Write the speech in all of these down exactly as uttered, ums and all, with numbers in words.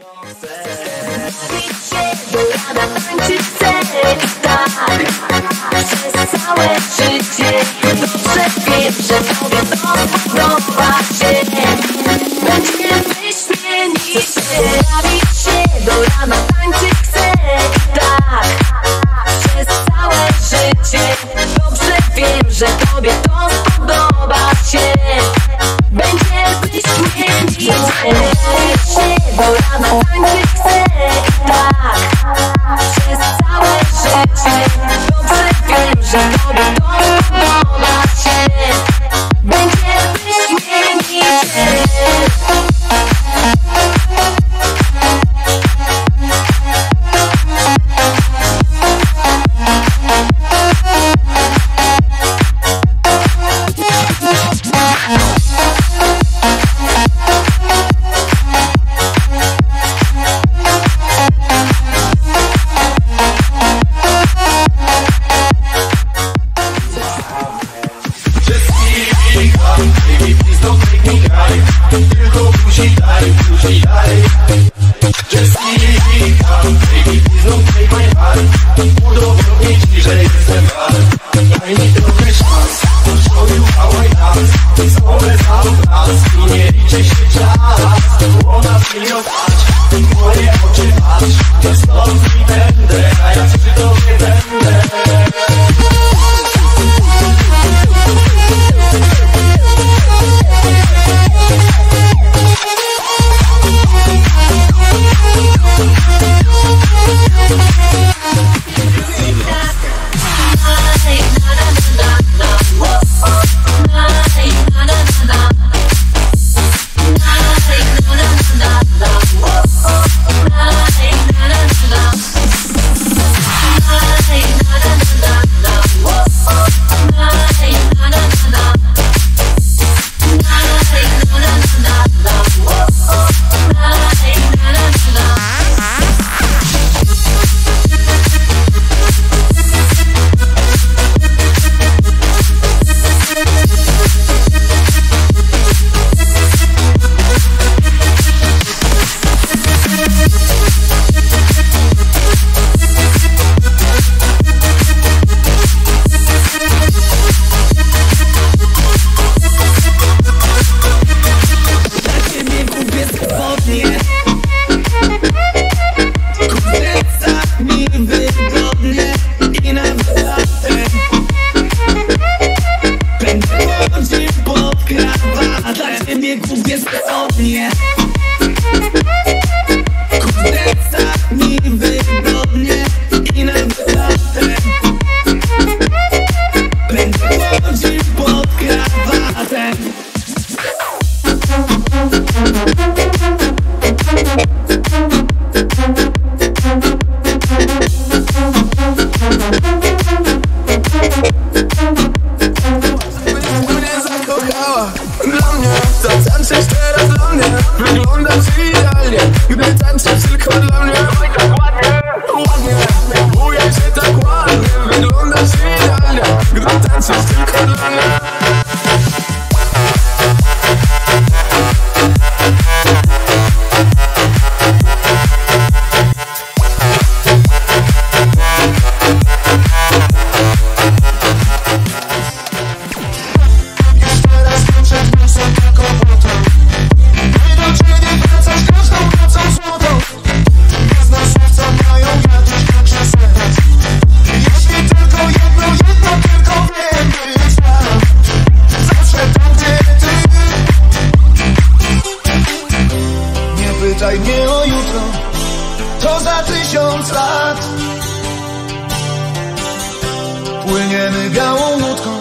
Płyniemy białą łódką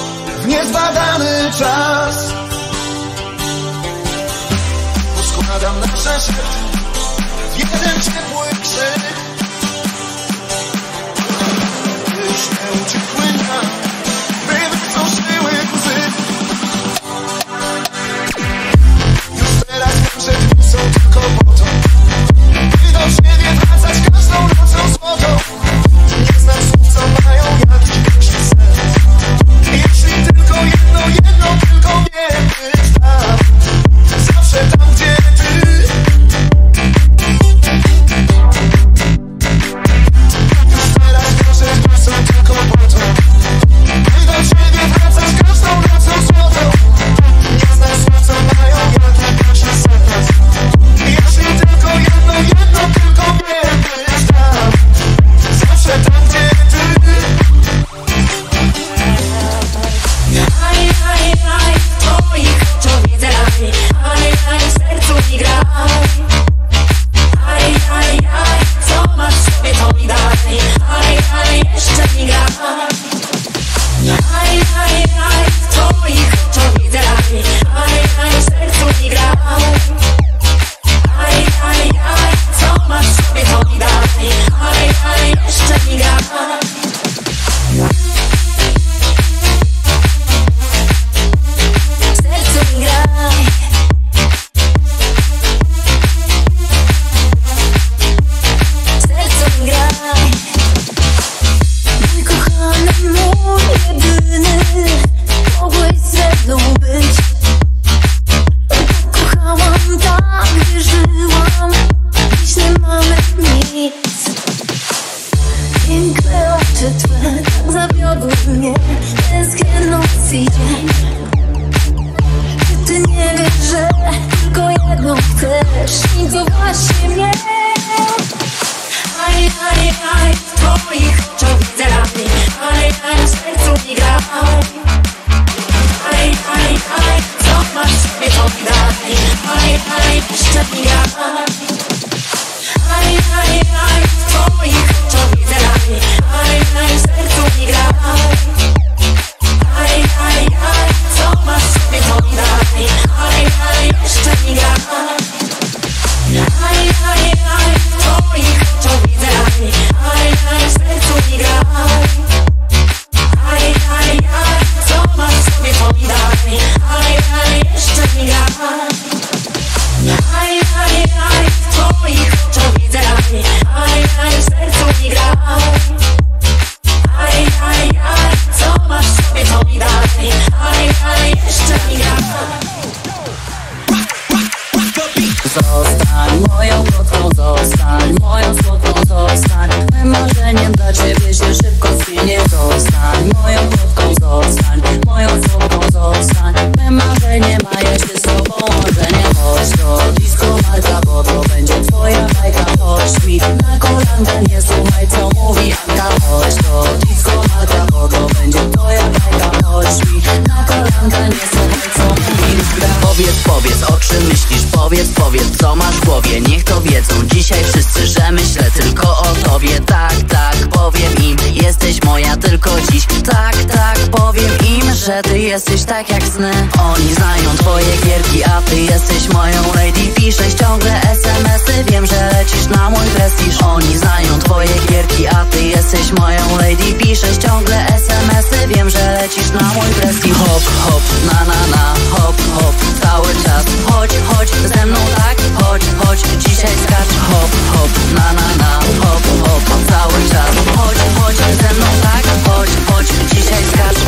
w niezbadany czas. Poskładam nasze serce w jeden ciepły krzyk. Byś nie uciekły nam, by wysuszyły łzy. Już teraz nasze dni są tylko po to, by do siebie wracać każdą nocą złotą. Nie znam słów, co mają jakiś większy sens. Jeśli tylko jedno, jedno tylko wiem, być tam. Zawsze tam, gdzie ty. właśnie mnie. Aj, aj, aj, w twoich oczach widzę rany. Aj, aj, w sercu mi gra. Aj, aj, aj, co masz w sobie, to mi daj. Aj, aj, jeszcze mi gra. Aj, aj, aj, w twoich oczach widzę rany. Aj, aj, w sercu mi gra. Aj, aj, aj, co masz w sobie, to mi daj. Aj, aj, jeszcze mi gra. Aj, aj, aj, w twoich oczach widzę rany. Aj, aj, w sercu mi gra. Aj, aj, aj, co masz w sobie, to mi daj. Aj, aj, jeszcze mi gra. Aj, aj, aj, w twoich oczach widzę rany. Aj, aj, w sercu mi gra. Aj, aj, aj, co masz w sobie, to mi daj. Aj, aj, jeszcze mi gra. Zostań moją kotką, zostań moją słodką, zostań mym marzeniem, dla ciebie się szybko zmienię. Zostań moją kotką, zostań moją słodką, zostań mym marzeniem, a ja się z tobą łączenie. Chodź do disco Marka, bo to będzie twoja bajka. Chodź mi na kolankę, nie słuchaj co mówi Anka. Chodź do disco Marka, bo to będzie twoja bajka. Chodź mi na kolankę, nie słuchaj co mówi Anka. Powiedz, powiedz, o czym myślisz, powiedz, powiedz co masz w głowie, niech to wiedzą dzisiaj wszyscy, że myślę tylko o tobie. Tak, tak, powiem im, jesteś moja tylko dziś. Tak, tak, powiem im, że ty jesteś tak jak sny. Oni znają twoje gierki, a ty jesteś moją lady. Piszesz ciągle es em esy, wiem, że lecisz na mój prestiż. Oni znają twoje gierki, a ty jesteś moją lady. Piszesz ciągle es em esy, wiem, że lecisz na mój prestiż. Hop, hop, na na na, hop, hop, cały czas. Chodź, chodź ze mną tak, chodź, chodź, dzisiaj skacz. Hop, hop, na na na, hop, hop, cały czas. Chodź, chodź ze mną tak, chodź, chodź, dzisiaj skacz.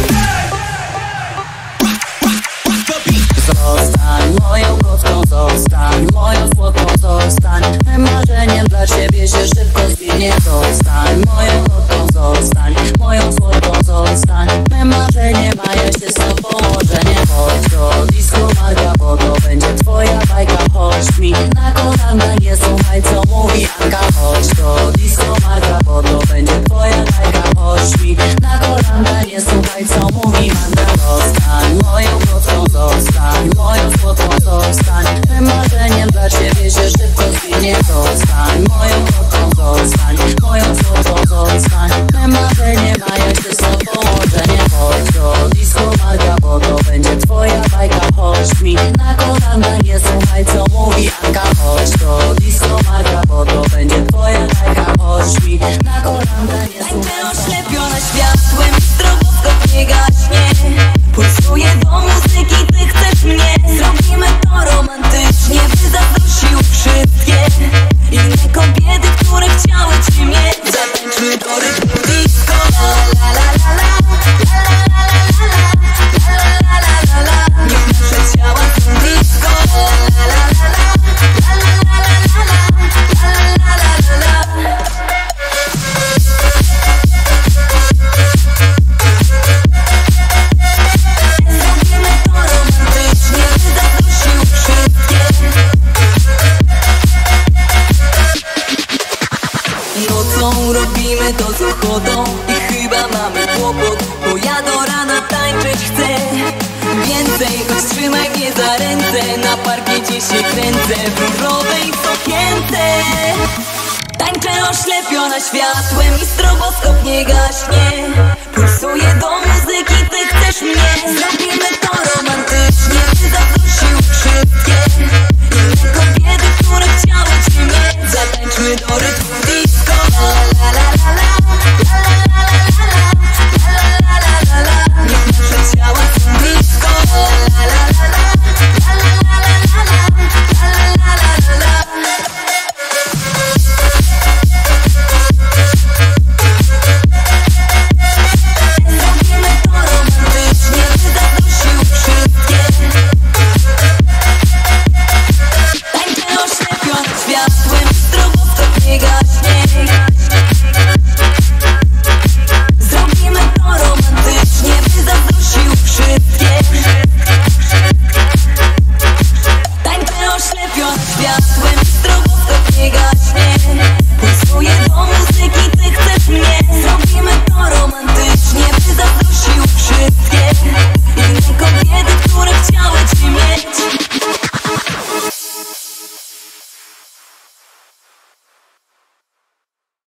Zostań moją kotką, zostań moją słodką, zostań mym marzeniem, dla ciebie się szybko zmienię. Zostań moją kotką, zostań moją słodką, zostań mym marzeniem, a ja się z tobą łączenie. Chodź do disco Marka, bo to będzie twoja bajka. Chodź mi na kolankę, nie słuchaj co mówi Anka. Chodź do disco Marka, bo to będzie twoja bajka. Chodź mi na kolankę, nie słuchaj co mówi Anka. Zostań moją kotką, zostań moją słodką, zostań mym marzeniem, dla ciebie się szybko zmienię. Zostań moją kotką, zostań moją słodką, zostań mym marzeniem, a ja się z tobą łączenie. Chodź do disco Marka, bo to będzie twoja bajka. Chodź mi na kolankę, nie słuchaj co mówi Anka. Chodź do disco Marka, bo to będzie twoja bajka. Chodź mi na kolankę, nie słuchaj. Tańczę oślepiona światłem, stroboskop nie gaśnie. Pulsuje do muzyki, ty chcesz mnie. Zrobimy to romantycznie, by zaprosił wszystkie inne kobiety, które chciały cię mieć. Zatańczmy do rytmu disco. La la la la la, la la la la la, la la la la. Niech nasze ciała są disco. La la la la la, la la la la la, la la la la. Zrobimy to romantycznie, by zaprosił wszystkie. Nocą robimy to z ochotą i chyba mamy kłopot, bo ja do rana tańczyć chcę więcej, choć trzymaj mnie za ręce. Na parkiecie się kręcę w różowej sukience. Tańczę oślepiona światłem i stroboskop nie gaśnie. Pulsuje do muzyki, ty chcesz mnie. Zrobimy to romantycznie, by zaprosił wszystkie inne kobiety, które chciały cię mieć.